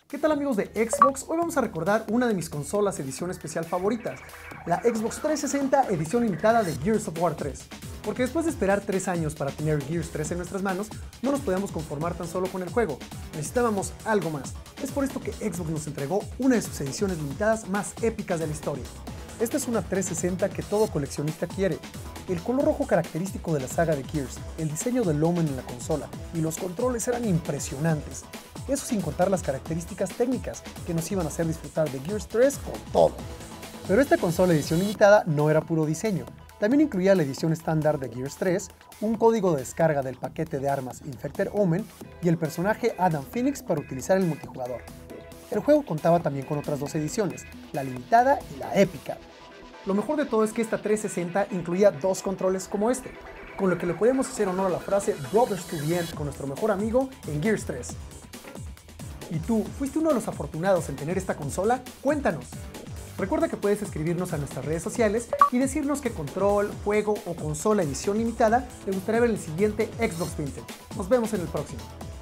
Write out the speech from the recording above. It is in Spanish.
¿Qué tal amigos de Xbox? Hoy vamos a recordar una de mis consolas edición especial favoritas, la Xbox 360 edición limitada de Gears of War 3. Porque después de esperar 3 años para tener Gears 3 en nuestras manos, no nos podíamos conformar tan solo con el juego, necesitábamos algo más. Es por esto que Xbox nos entregó una de sus ediciones limitadas más épicas de la historia. Esta es una 360 que todo coleccionista quiere. El color rojo característico de la saga de Gears, el diseño del Omen en la consola y los controles eran impresionantes. Eso sin contar las características técnicas que nos iban a hacer disfrutar de Gears 3 con todo. Pero esta consola edición limitada no era puro diseño. También incluía la edición estándar de Gears 3, un código de descarga del paquete de armas Infected Omen y el personaje Adam Phoenix para utilizar el multijugador. El juego contaba también con otras dos ediciones, la limitada y la épica. Lo mejor de todo es que esta 360 incluía dos controles como este, con lo que le podemos hacer honor a la frase Brothers to the End con nuestro mejor amigo en Gears 3. ¿Y tú, fuiste uno de los afortunados en tener esta consola? Cuéntanos. Recuerda que puedes escribirnos a nuestras redes sociales y decirnos qué control, juego o consola edición limitada te gustaría ver en el siguiente Xbox Vintage. Nos vemos en el próximo.